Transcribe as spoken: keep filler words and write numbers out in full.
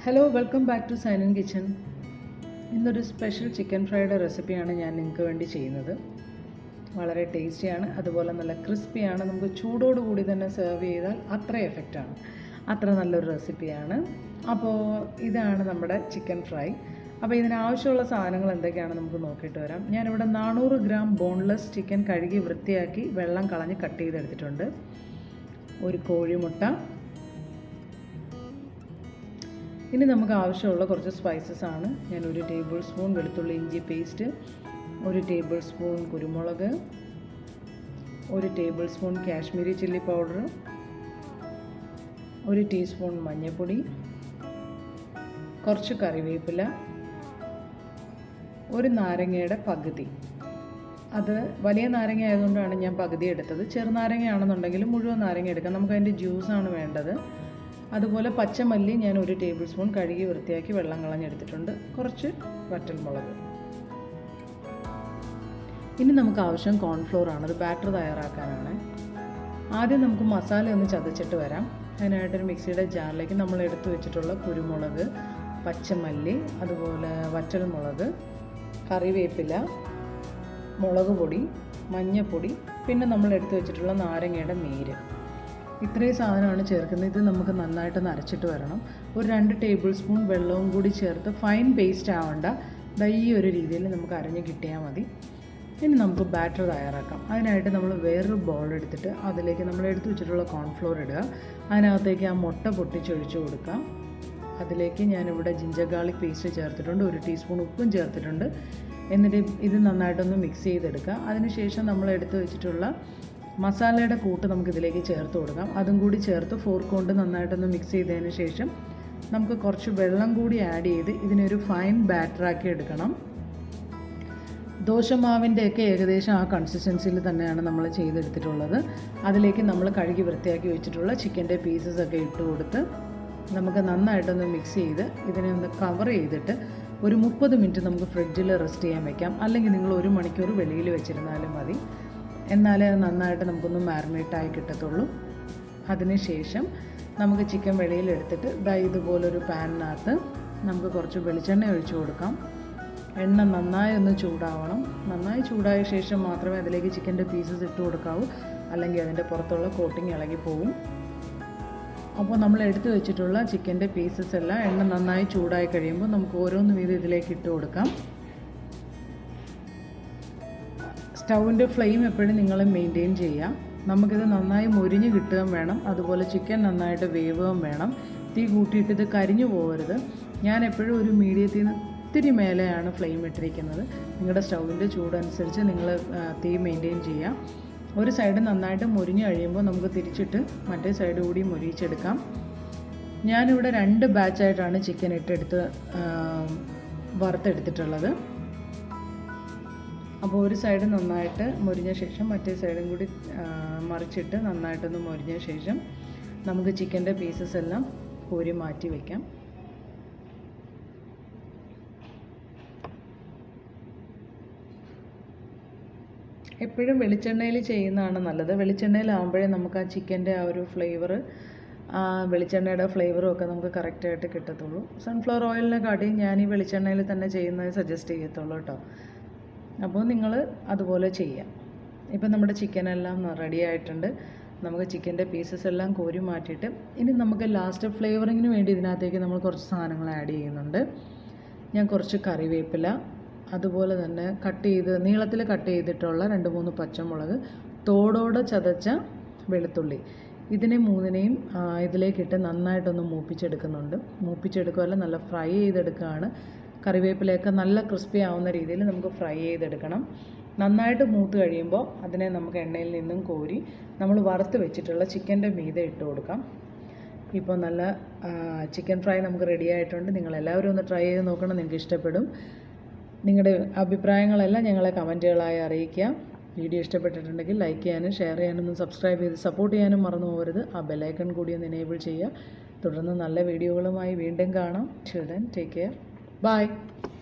Hello welcome back to Sainan kitchen. ഇന്നൊരു special chicken fried റെസിപ്പിയാണ് ഞാൻ നിങ്ങൾക്ക് വേണ്ടി ചെയ്യുന്നത്. വളരെ ടേസ്റ്റിയാണ്, അതുപോലെ നല്ല ക്രിസ്പിയാണ്. നമുക്ക് ചൂടോടുകൂടി തന്നെ സെർവ് ചെയ്താൽ അത്ര എഫക്റ്റാണ്, അത്ര നല്ലൊരു റെസിപ്പിയാണ്. അപ്പോൾ ഇതാണ് നമ്മുടെ ചിക്കൻ ഫ്രൈ. അപ്പോൾ ഇതിനാവശ്യമുള്ള സാധനങ്ങൾ എന്തൊക്കെയാണെന്ന് നമുക്ക് നോക്കിയിട്ട് വരാം. ഞാനിവിടെ നാനൂറ് ഗ്രാം ബോൺലെസ് ചിക്കൻ കഴുകി വൃത്തിയാക്കി വെള്ളം കളഞ്ഞ് കട്ട് ചെയ്തെടുത്തിട്ടുണ്ട്. ഒരു കോഴിമുട്ട. ഇനി നമുക്ക് ആവശ്യമുള്ള കുറച്ച് സ്പൈസസ് ആണ്. ഞാൻ ഒരു ടേബിൾ സ്പൂൺ വെളുത്തുള്ളി ഇഞ്ചി പേസ്റ്റ്, ഒരു ടേബിൾ സ്പൂൺ കുരുമുളക്, ഒരു tablespoon Kashmiri chilli powder, ഒരു ടീസ്പൂൺ മഞ്ഞൾപ്പൊടി, കുറച്ച് കറിവേപ്പില, ഒരു നാരങ്ങയുടെ പകുതി. അത് വലിയ നാരങ്ങ ആയതുകൊണ്ടാണ് ഞാൻ പകുതി എടുത്തത്. ചെറുനാരങ്ങയാണെന്നുണ്ടെങ്കിൽ മുഴുവൻ നാരങ്ങ എടുക്കാം, നമുക്ക് അതിൻ്റെ ജ്യൂസാണ് വേണ്ടത്. അതുപോലെ പച്ചമല്ലി ഞാൻ ഒരു ടേബിൾ സ്പൂൺ കഴുകി വൃത്തിയാക്കി വെള്ളം കളഞ്ഞെടുത്തിട്ടുണ്ട്. കുറച്ച് വറ്റൽമുളക്. ഇനി നമുക്ക് ആവശ്യം കോൺഫ്ലോർ ആണ്, ഒരു ബാറ്റർ തയ്യാറാക്കാനാണ്. ആദ്യം നമുക്ക് മസാല ഒന്ന് ചതച്ചിട്ട് വരാം. അതിനായിട്ടൊരു മിക്സിയുടെ ജാറിലേക്ക് നമ്മൾ എടുത്തു വെച്ചിട്ടുള്ള കുരുമുളക്, പച്ചമല്ലി, അതുപോലെ വറ്റൽമുളക്, കറിവേപ്പില, മുളക് പൊടി, മഞ്ഞൾപ്പൊടി, പിന്നെ നമ്മൾ എടുത്തു വെച്ചിട്ടുള്ള നാരങ്ങയുടെ നീര്, ഇത്രയും സാധനമാണ് ചേർക്കുന്നത്. ഇത് നമുക്ക് നന്നായിട്ടൊന്ന് അരച്ചിട്ട് വരണം. ഒരു രണ്ട് ടേബിൾ സ്പൂൺ വെള്ളവും കൂടി ചേർത്ത് ഫൈൻ പേസ്റ്റ് ആവണ്ട, ഈ ഒരു രീതിയിൽ നമുക്ക് അരഞ്ഞ് കിട്ടിയാൽ മതി. ഇനി നമുക്ക് ബാറ്റർ തയ്യാറാക്കാം. അതിനായിട്ട് നമ്മൾ വേറൊരു ബൗൾ എടുത്തിട്ട് അതിലേക്ക് നമ്മൾ എടുത്തു വെച്ചിട്ടുള്ള കോൺഫ്ലോർ ഇടുക. അതിനകത്തേക്ക് ആ മുട്ട പൊട്ടിച്ചൊഴിച്ച് കൊടുക്കാം. അതിലേക്ക് ഞാനിവിടെ ജിഞ്ചർ ഗാർലിക് പേസ്റ്റ് ചേർത്തിട്ടുണ്ട്, ഒരു ടീസ്പൂൺ ഉപ്പും ചേർത്തിട്ടുണ്ട്. എന്നിട്ട് ഇത് നന്നായിട്ടൊന്ന് മിക്സ് ചെയ്തെടുക്കുക. അതിനുശേഷം നമ്മൾ എടുത്തു വെച്ചിട്ടുള്ള മസാലയുടെ കൂട്ട് നമുക്കിതിലേക്ക് ചേർത്ത് കൊടുക്കാം. അതും കൂടി ചേർത്ത് ഫോർക്ക് കൊണ്ട് നന്നായിട്ടൊന്ന് മിക്സ് ചെയ്തതിന് ശേഷം നമുക്ക് കുറച്ച് വെള്ളം കൂടി ആഡ് ചെയ്ത് ഇതിനൊരു ഫൈൻ ബാറ്ററാക്കി എടുക്കണം. ദോശമാവിൻ്റെയൊക്കെ ഏകദേശം ആ കൺസിസ്റ്റൻസിയിൽ തന്നെയാണ് നമ്മൾ ചെയ്തെടുത്തിട്ടുള്ളത്. അതിലേക്ക് നമ്മൾ കഴുകി വൃത്തിയാക്കി വെച്ചിട്ടുള്ള ചിക്കൻ്റെ പീസസ് ഒക്കെ ഇട്ട് കൊടുത്ത് നമുക്ക് നന്നായിട്ടൊന്ന് മിക്സ് ചെയ്ത് ഇതിനെ ഒന്ന് കവർ ചെയ്തിട്ട് ഒരു മുപ്പത് മിനിറ്റ് നമുക്ക് ഫ്രിഡ്ജിൽ റെസ്റ്റ് ചെയ്യാൻ വെക്കാം. അല്ലെങ്കിൽ നിങ്ങൾ ഒരു മണിക്കൂർ വെളിയിൽ വെച്ചിരുന്നാലും മതി. എന്നാലേ അത് നന്നായിട്ട് നമുക്കൊന്ന് മാരിനേറ്റായി കിട്ടത്തുള്ളൂ. അതിനുശേഷം നമുക്ക് ചിക്കൻ വെളിയിലെടുത്തിട്ട് ദാ ഇതുപോലൊരു പാനിനകത്ത് നമുക്ക് കുറച്ച് വെളിച്ചെണ്ണ ഒഴിച്ചു കൊടുക്കാം. എണ്ണ നന്നായി ഒന്ന് ചൂടാവണം. നന്നായി ചൂടായ ശേഷം മാത്രമേ അതിലേക്ക് ചിക്കൻ്റെ പീസസ് ഇട്ട് കൊടുക്കാവൂ, അല്ലെങ്കിൽ അതിൻ്റെ പുറത്തുള്ള കോട്ടിങ് ഇളകി പോകും. അപ്പോൾ നമ്മൾ എടുത്തു വെച്ചിട്ടുള്ള ചിക്കൻ്റെ പീസസ് എല്ലാം എണ്ണ നന്നായി ചൂടായി കഴിയുമ്പോൾ നമുക്ക് ഓരോന്ന് വീതം ഇതിലേക്ക് ഇട്ട് കൊടുക്കാം. സ്റ്റൗവിൻ്റെ ഫ്ലെയിം എപ്പോഴും നിങ്ങൾ മെയിൻറ്റെയിൻ ചെയ്യുക. നമുക്കിത് നന്നായി മൊരിഞ്ഞ് കിട്ടുകയും വേണം, അതുപോലെ ചിക്കൻ നന്നായിട്ട് വേവുകയും വേണം. തീ കൂട്ടിയിട്ട് ഇത് കരിഞ്ഞു പോകരുത്. ഞാൻ എപ്പോഴും ഒരു മീഡിയത്തിൽ നിന്ന് ഇത്തിരി മേലെയാണ് ഫ്ലെയിം ഇട്ടിരിക്കുന്നത്. നിങ്ങളുടെ സ്റ്റൗവിൻ്റെ ചൂടനുസരിച്ച് നിങ്ങൾ തീ മെയിൻറ്റെയിൻ ചെയ്യുക. ഒരു സൈഡ് നന്നായിട്ട് മൊരിഞ്ഞ് കഴിയുമ്പോൾ നമുക്ക് തിരിച്ചിട്ട് മറ്റേ സൈഡ് കൂടി മൊരിയിച്ചെടുക്കാം. ഞാനിവിടെ രണ്ട് ബാച്ചായിട്ടാണ് ചിക്കൻ ഇട്ടെടുത്ത് വറുത്തെടുത്തിട്ടുള്ളത്. അപ്പോൾ ഒരു സൈഡ് നന്നായിട്ട് മൊരിഞ്ഞ ശേഷം മറ്റേ സൈഡും കൂടി മറിച്ചിട്ട് നന്നായിട്ടൊന്ന് മൊരിഞ്ഞ ശേഷം നമുക്ക് ചിക്കൻ്റെ പീസസ് എല്ലാം കോരി മാറ്റി വയ്ക്കാം. എപ്പോഴും വെളിച്ചെണ്ണയിൽ ചെയ്യുന്നതാണ് നല്ലത്. വെളിച്ചെണ്ണയിലാവുമ്പോഴേ നമുക്ക് ആ ചിക്കൻ്റെ ആ ഒരു ഫ്ലേവർ, ആ വെളിച്ചെണ്ണയുടെ ഫ്ലേവറും ഒക്കെ നമുക്ക് കറക്റ്റായിട്ട് കിട്ടത്തുള്ളൂ. സൺഫ്ലവർ ഓയിലിനെക്കാട്ടിയും ഞാൻ ഈ വെളിച്ചെണ്ണയിൽ തന്നെ ചെയ്യുന്നത് സജസ്റ്റ് ചെയ്യത്തുള്ളൂ കേട്ടോ. അപ്പോൾ നിങ്ങൾ അതുപോലെ ചെയ്യാം. ഇപ്പം നമ്മുടെ ചിക്കനെല്ലാം റെഡി ആയിട്ടുണ്ട്. നമുക്ക് ചിക്കൻ്റെ പീസസ് എല്ലാം കോരി മാറ്റിയിട്ട് ഇനി നമുക്ക് ലാസ്റ്റ് ഫ്ലേവറിങ്ങിന് വേണ്ടി ഇതിനകത്തേക്ക് നമ്മൾ കുറച്ച് സാധനങ്ങൾ ആഡ് ചെയ്യുന്നുണ്ട്. ഞാൻ കുറച്ച് കറിവേപ്പില, അതുപോലെ തന്നെ കട്ട് ചെയ്ത് നീളത്തിൽ കട്ട് ചെയ്തിട്ടുള്ള രണ്ട് മൂന്ന് പച്ചമുളക്, തോടോടെ ചതച്ച വെളുത്തുള്ളി, ഇതിനെ മൂന്നിനെയും ഇതിലേക്കിട്ട് നന്നായിട്ടൊന്ന് മൂപ്പിച്ചെടുക്കുന്നുണ്ട്. മൂപ്പിച്ചെടുക്കുകയല്ല, നല്ല ഫ്രൈ ചെയ്തെടുക്കുകയാണ്. കറിവേപ്പിലയൊക്കെ നല്ല ക്രിസ്പി ആവുന്ന രീതിയിൽ നമുക്ക് ഫ്രൈ ചെയ്തെടുക്കണം. നന്നായിട്ട് മൂത്ത് കഴിയുമ്പോൾ അതിനെ നമുക്ക് എണ്ണയിൽ നിന്നും കോരി നമ്മൾ വറുത്ത് വെച്ചിട്ടുള്ള ചിക്കൻ്റെ മീതെ ഇട്ട് കൊടുക്കാം. ഇപ്പോൾ നല്ല ചിക്കൻ ഫ്രൈ നമുക്ക് റെഡി ആയിട്ടുണ്ട്. നിങ്ങളെല്ലാവരും ഒന്ന് ട്രൈ ചെയ്ത് നോക്കണം, നിങ്ങൾക്ക് ഇഷ്ടപ്പെടും. നിങ്ങളുടെ അഭിപ്രായങ്ങളെല്ലാം ഞങ്ങളെ കമൻറ്റുകളായി അറിയിക്കുക. വീഡിയോ ഇഷ്ടപ്പെട്ടിട്ടുണ്ടെങ്കിൽ ലൈക്ക് ചെയ്യാനും ഷെയർ ചെയ്യാനും സബ്സ്ക്രൈബ് ചെയ്ത് സപ്പോർട്ട് ചെയ്യാനും മറന്നു പോകരുത്. ആ ബെല്ലൈക്കൺ കൂടി ഒന്ന് എനേബിൾ ചെയ്യുക. തുടർന്ന് നല്ല വീഡിയോകളുമായി വീണ്ടും കാണാം. Children, take care. Bye.